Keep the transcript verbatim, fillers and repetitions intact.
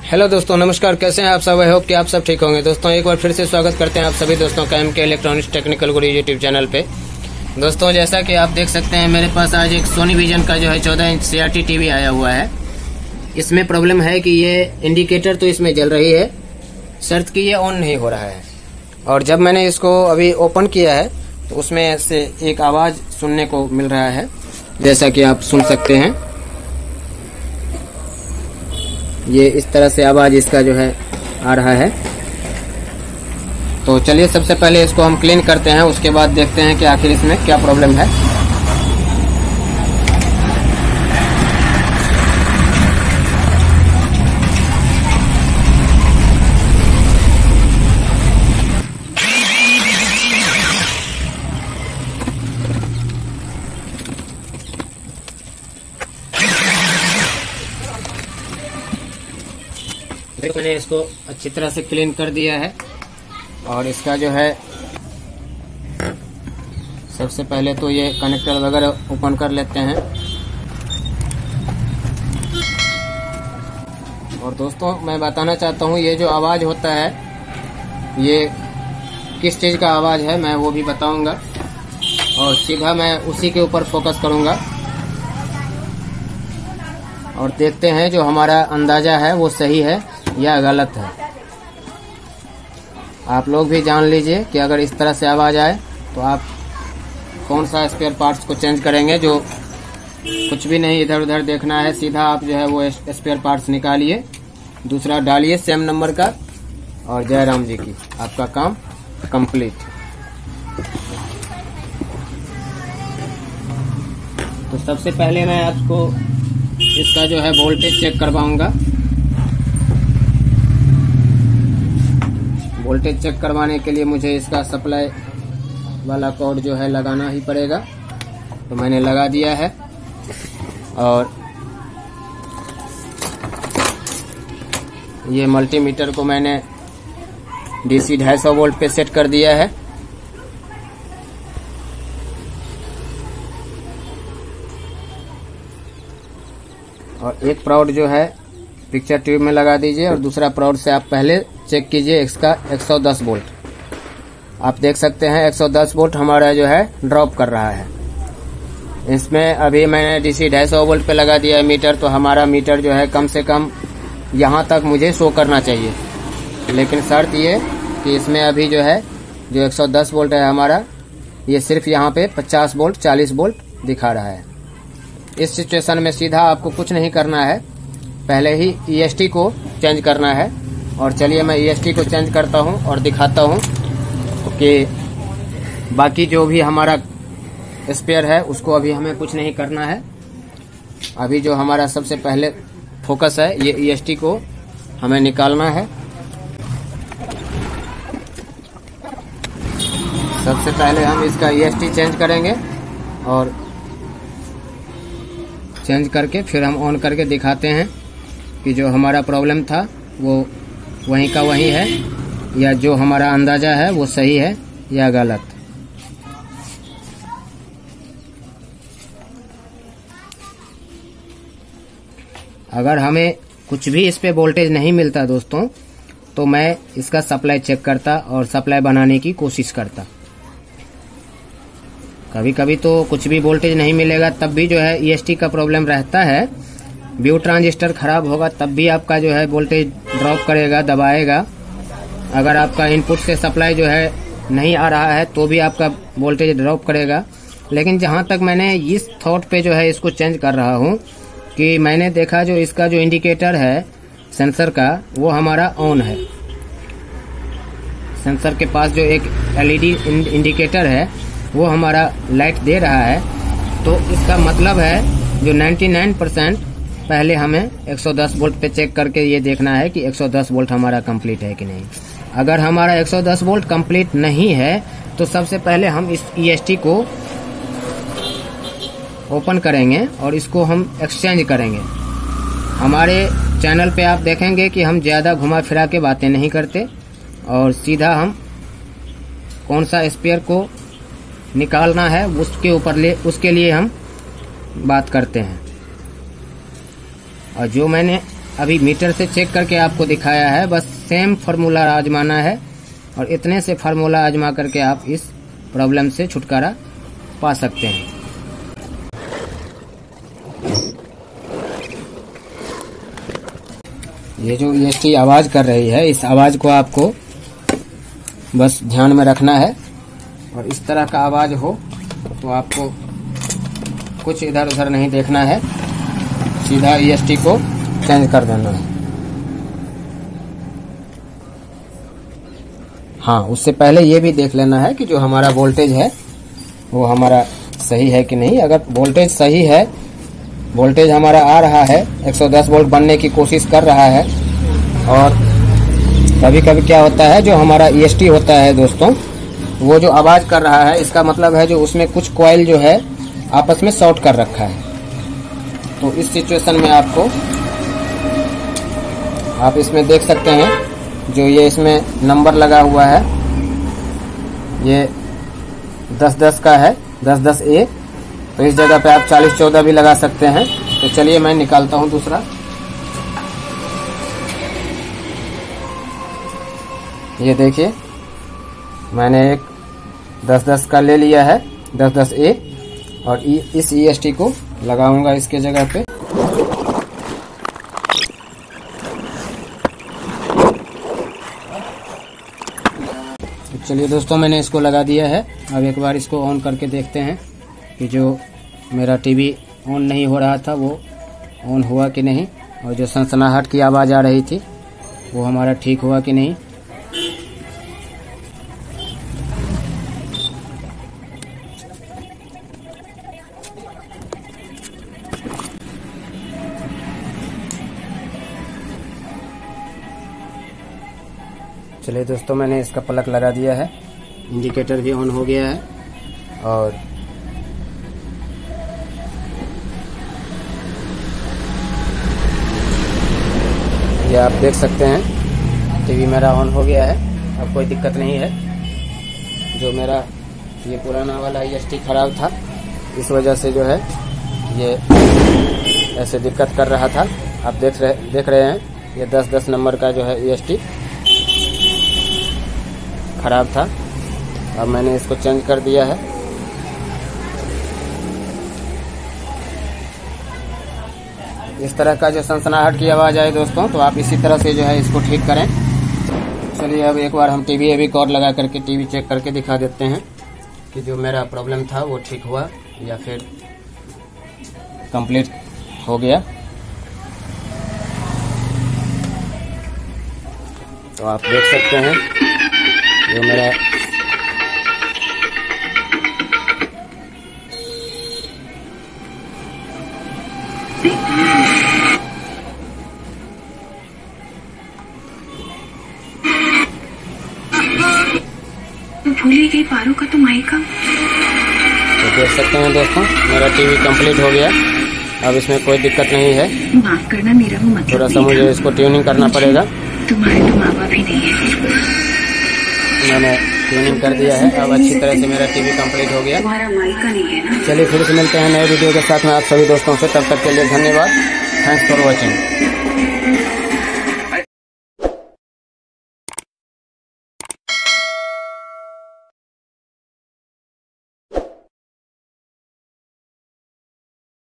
Hello दोस्तों, नमस्कार। कैसे हैं आप सब? आई होप कि आप सब ठीक होंगे। दोस्तों एक बार फिर से स्वागत करते हैं आप सभी दोस्तों का M K electronics technical Guru YouTube channel पे। दोस्तों जैसा कि आप देख सकते हैं, मेरे पास आज एक सोनी विजन का जो है चौदह inch C R T TV आया हुआ है। इसमें प्रॉब्लम है कि ये इंडिकेटर तो इसमें जल रही है, शर्त कि ये ऑन नहीं हो रहा है। और जब मैंने इसको अभी ओपन किया है तो उसमें से एक आवाज़ सुनने को मिल रहा है, जैसा कि आप सुन सकते हैं। ये इस तरह से आवाज इसका जो है आ रहा है। तो चलिए सबसे पहले इसको हम क्लीन करते हैं, उसके बाद देखते हैं कि आखिर इसमें क्या प्रॉब्लम है। मैंने इसको अच्छी तरह से क्लीन कर दिया है और इसका जो है सबसे पहले तो ये कनेक्टर वगैरह ओपन कर लेते हैं। और दोस्तों मैं बताना चाहता हूँ, ये जो आवाज़ होता है ये किस चीज़ का आवाज़ है मैं वो भी बताऊंगा और सीधा मैं उसी के ऊपर फोकस करूंगा और देखते हैं जो हमारा अंदाज़ा है वो सही है या गलत है। आप लोग भी जान लीजिए कि अगर इस तरह से आवाज़ आए तो आप कौन सा स्पेयर पार्ट्स को चेंज करेंगे। जो कुछ भी नहीं इधर उधर देखना है, सीधा आप जो है वो स्पेयर पार्ट्स निकालिए, दूसरा डालिए सेम नंबर का और जय राम जी की, आपका काम कंप्लीट। तो सबसे पहले मैं आपको इसका जो है वोल्टेज चेक करवाऊंगा। वोल्टेज चेक करवाने के लिए मुझे इसका सप्लाई वाला कॉर्ड जो है लगाना ही पड़ेगा, तो मैंने लगा दिया है। और ये मल्टीमीटर को मैंने डीसी ढाई सौ वोल्ट पे सेट कर दिया है। और एक प्राउड जो है पिक्चर ट्यूब में लगा दीजिए और दूसरा प्राउड से आप पहले चेक कीजिए इसका एक सौ दस वोल्ट। आप देख सकते हैं एक सौ दस वोल्ट हमारा जो है ड्रॉप कर रहा है। इसमें अभी मैंने डीसी ढाई सौ वोल्ट पे लगा दिया है मीटर, तो हमारा मीटर जो है कम से कम यहाँ तक मुझे शो करना चाहिए। लेकिन शर्त ये कि इसमें अभी जो है जो एक सौ दस वोल्ट है हमारा, ये सिर्फ यहाँ पे पचास वोल्ट चालीस वोल्ट दिखा रहा है। इस सिचुएशन में सीधा आपको कुछ नहीं करना है, पहले ही ई एस टी को चेंज करना है। और चलिए मैं ई एस टी को चेंज करता हूं और दिखाता हूं कि बाकी जो भी हमारा स्पेयर है उसको अभी हमें कुछ नहीं करना है। अभी जो हमारा सबसे पहले फोकस है ये ई एस टी को हमें निकालना है। सबसे पहले हम इसका ई एस टी चेंज करेंगे और चेंज करके फिर हम ऑन करके दिखाते हैं कि जो हमारा प्रॉब्लम था वो वहीं का वहीं है या जो हमारा अंदाजा है वो सही है या गलत। अगर हमें कुछ भी इस पे वोल्टेज नहीं मिलता दोस्तों, तो मैं इसका सप्लाई चेक करता और सप्लाई बनाने की कोशिश करता। कभी कभी तो कुछ भी वोल्टेज नहीं मिलेगा, तब भी जो है ई एस टी का प्रॉब्लम रहता है। व्यू ट्रांजिस्टर खराब होगा तब भी आपका जो है वोल्टेज ड्रॉप करेगा, दबाएगा। अगर आपका इनपुट से सप्लाई जो है नहीं आ रहा है तो भी आपका वोल्टेज ड्रॉप करेगा। लेकिन जहां तक मैंने इस थॉट पे जो है इसको चेंज कर रहा हूं कि मैंने देखा जो इसका जो इंडिकेटर है सेंसर का वो हमारा ऑन है। सेंसर के पास जो एक एल ई डी इंडिकेटर है वो हमारा लाइट दे रहा है। तो इसका मतलब है जो निन्यानवे परसेंट पहले हमें एक सौ दस वोल्ट पे चेक करके ये देखना है कि एक सौ दस वोल्ट हमारा कंप्लीट है कि नहीं। अगर हमारा एक सौ दस वोल्ट कंप्लीट नहीं है तो सबसे पहले हम इस ई एस टी को ओपन करेंगे और इसको हम एक्सचेंज करेंगे। हमारे चैनल पे आप देखेंगे कि हम ज़्यादा घुमा फिरा के बातें नहीं करते और सीधा हम कौन सा स्पेयर को निकालना है उसके ऊपर ले उसके लिए हम बात करते हैं। और जो मैंने अभी मीटर से चेक करके आपको दिखाया है, बस सेम फार्मूला आजमाना है और इतने से फार्मूला आजमा करके आप इस प्रॉब्लम से छुटकारा पा सकते हैं। ये जो ई एस टी आवाज कर रही है, इस आवाज को आपको बस ध्यान में रखना है और इस तरह का आवाज हो तो आपको कुछ इधर उधर नहीं देखना है, सीधा ई एस टी को चेंज कर देना है। हाँ, उससे पहले ये भी देख लेना है कि जो हमारा वोल्टेज है वो हमारा सही है कि नहीं। अगर वोल्टेज सही है, वोल्टेज हमारा आ रहा है, एक सौ दस वोल्ट बनने की कोशिश कर रहा है, और कभी कभी क्या होता है जो हमारा ई एस टी होता है दोस्तों, वो जो आवाज कर रहा है इसका मतलब है जो उसमें कुछ कॉइल जो है आपस में शॉर्ट कर रखा है। तो इस सिचुएशन में आपको आप इसमें देख सकते हैं जो ये इसमें नंबर लगा हुआ है, ये दस दस का है, दस दस ए, तो इस जगह पे आप चालीस चौदह भी लगा सकते हैं। तो चलिए मैं निकालता हूं दूसरा। ये देखिए मैंने एक दस दस का ले लिया है, दस दस ए, और इस ई एस टी को लगाऊंगा इसके जगह पे। चलिए दोस्तों, मैंने इसको लगा दिया है। अब एक बार इसको ऑन करके देखते हैं कि जो मेरा टीवी ऑन नहीं हो रहा था वो ऑन हुआ कि नहीं, और जो सनसनाहट की आवाज़ आ रही थी वो हमारा ठीक हुआ कि नहीं। चलिए दोस्तों, मैंने इसका प्लग लगा दिया है, इंडिकेटर भी ऑन हो गया है, और ये आप देख सकते हैं टीवी मेरा ऑन हो गया है। अब कोई दिक्कत नहीं है। जो मेरा ये पुराना वाला ई एस टी खराब था, इस वजह से जो है ये ऐसे दिक्कत कर रहा था। आप देख रहे देख रहे हैं ये दस दस नंबर का जो है ई एस टी खराब था। अब मैंने इसको चेंज कर दिया है। इस तरह का जो सनसनाहट की आवाज़ आए दोस्तों, तो आप इसी तरह से जो है इसको ठीक करें। चलिए अब एक बार हम टीवी अभी कॉर्ड लगा करके टीवी चेक करके दिखा देते हैं कि जो मेरा प्रॉब्लम था वो ठीक हुआ या फिर कंप्लीट हो गया। तो आप देख सकते हैं जो मेरा भूली गई पारू का तो माइका। तो देख सकते हैं दोस्तों, मेरा टीवी कंप्लीट हो गया। अब इसमें कोई दिक्कत नहीं है। माफ करना, मेरा वो मतलब थोड़ा सा मुझे इसको ट्यूनिंग करना पड़ेगा। तुम्हारे तो माँ बाप ही नहीं है। मैंने ट्यूनिंग कर दिया है। अब अच्छी तरह से मेरा टीवी कंप्लीट हो गया। तुम्हारा माइका नहीं है ना। चलिए फिर से मिलते हैं नए वीडियो के साथ में आप सभी दोस्तों से। तब तक के लिए धन्यवाद। Thanks for watching.